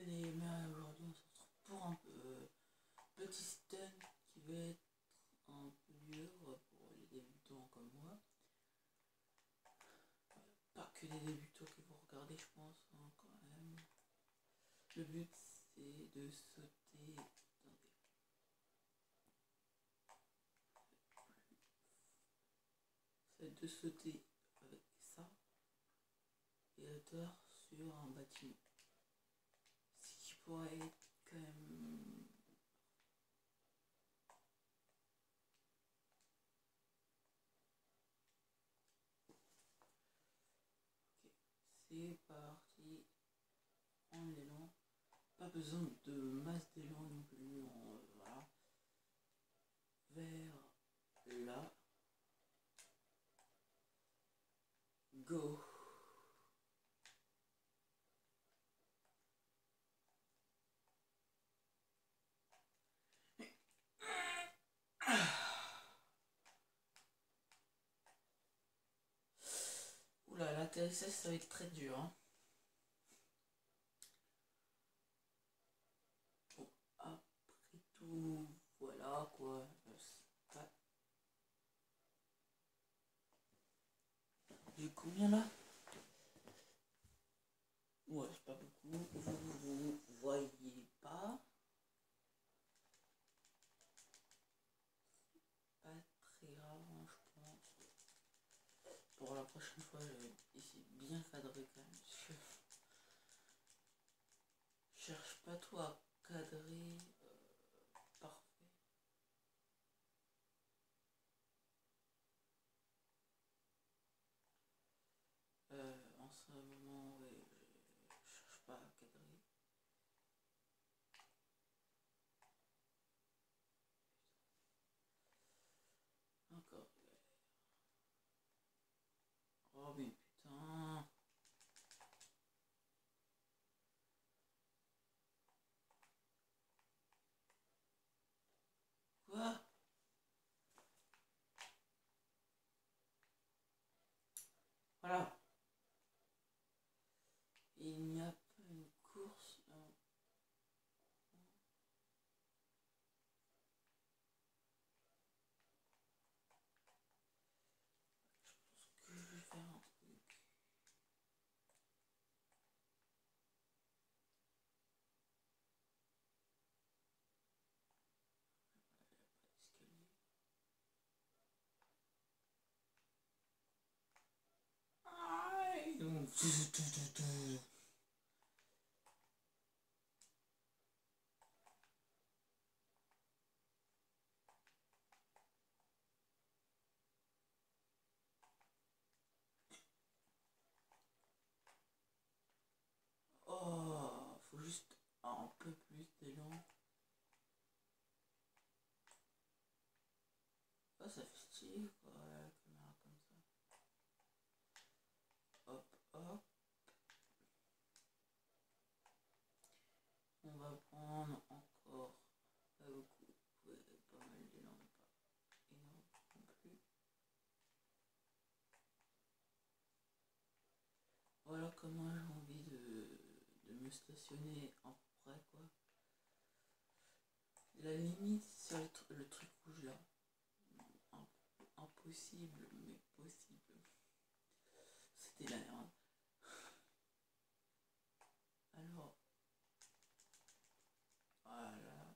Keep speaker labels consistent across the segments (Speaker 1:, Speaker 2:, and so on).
Speaker 1: mais aujourd'hui on se retrouve pour un petit stun qui va être un peu dur pour les débutants comme moi. Pas que des débutants qui vont regarder, je pense, hein, quand même. Le but c'est de sauter. C'est de sauter avec ça et hauteur sur un bâtiment. Ce qui pourrait être quand même. Ok, c'est parti. En élan. Pas besoin de masse d'élan non plus. Voilà. Vers là. Go. Oula, l'atterrissage ça va être très dur. Hein. Bon, après tout, voilà quoi. J'ai combien là? Ouais, c'est pas beaucoup. Vous voyez pas. Pas très grave, hein, je pense. Pour la prochaine fois, je vais essayer de bien cadrer quand même. Parce que je cherche pas trop à cadrer parfait. En ce moment, ouais, je cherche pas à cadrer. Encore. Oh mais putain. Quoi? Voilà. Il n'y a pas une course. Je pense que je vais faire un truc. Escalier. Aïe. Oh, faut juste un peu plus d'élan. Oh, ça fait stylé quoi, la caméra comme ça. Hop, hop. On va prendre encore pas beaucoup, pas mal d'élan, mais pas énorme non plus. Voilà comment j'ai envie de me stationner en près quoi. La limite c'est le truc rouge là. Impossible mais possible. C'était la merde. Alors voilà.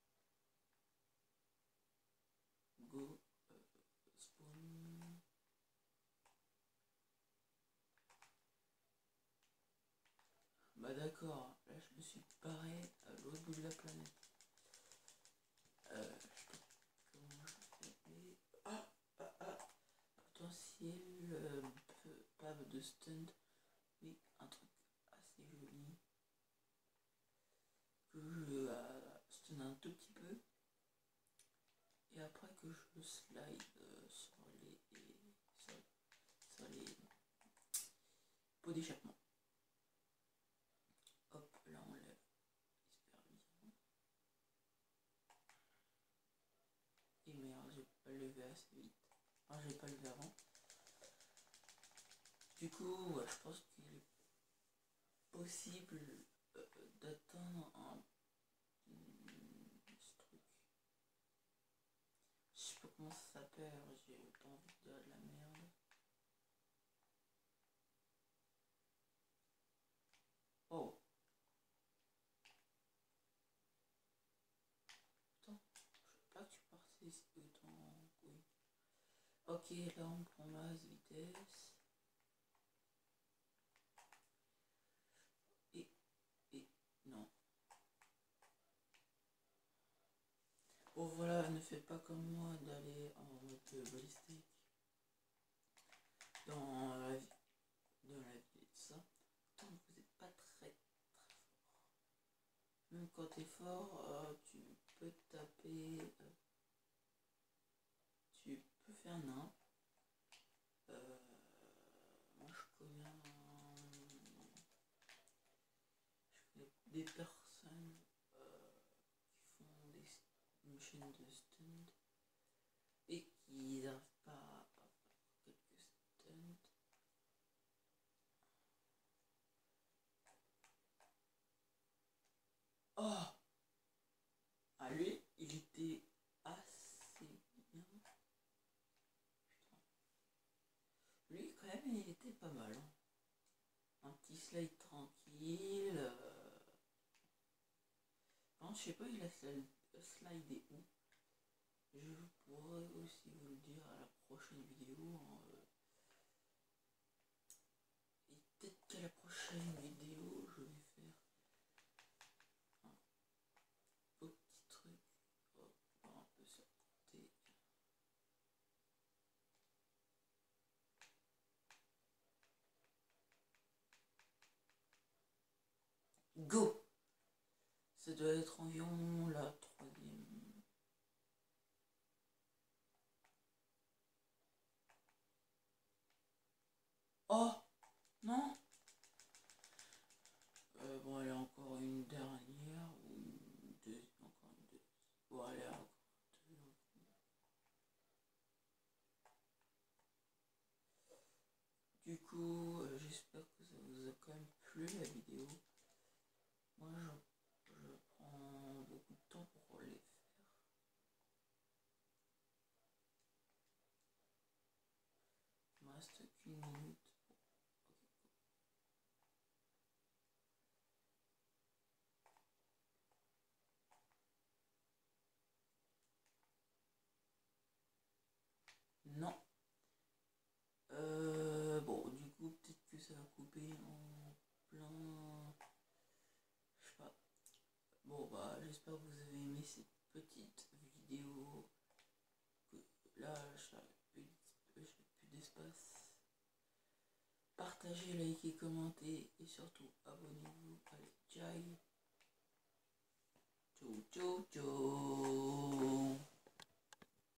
Speaker 1: Go. Spawn. Bah d'accord, là je me suis barré à l'autre bout de la planète. Je sais pas comment je fais. Potentiel pas de stunt, mais un truc assez joli. Que je stun un tout petit peu. Et après que je slide sur les pots d'échappement. Hop, là on lève hyper bien. Et merde, j'ai pas levé assez vite. Enfin, j'ai pas levé avant. Du coup, ouais, je pense qu'il est possible d'atteindre un ce truc. Je sais pas comment ça s'appelle, j'ai pas envie de dire de la merde. Oh. Attends, je sais pas que tu partais autant. Oui. Ok, là on prend masse vitesse. Et non. Bon voilà, ne faites pas comme moi d'aller en mode balistique dans la vie de ça. Tant que vous n'êtes pas très fort. Même quand t'es fort, tu peux taper, tu peux faire nimp. Moi je connais des personnes qui font une chaîne de stunt et qui n'arrivent pas à faire quelques stunts. Oh, ah lui, il était assez bien. Putain. Lui, quand même, il était pas mal. Hein. Un petit slide tranquille. Non, je sais pas, il a slidé où. Je pourrais aussi vous le dire à la prochaine vidéo. Hein. Et peut-être qu'à la prochaine vidéo, je vais faire un petit truc. Oh, un peu sur côté. Go! Ça doit être environ la troisième. Oh! Non! Bon, allez, encore une dernière. Ou deux. Encore une deux. Bon, allez, encore deux. Du coup, j'espère que ça vous a quand même plu la vidéo. Moi, je prends beaucoup de temps pour les faire. Il me reste qu'une minute. Non. Bon, du coup, peut-être que ça va couper en plein. Je sais pas. Bon, bah, j'espère que vous avez aimé cette petite vidéo. Là, j'ai plus d'espace. Partagez, likez, commentez et surtout abonnez-vous. Allez, ciao!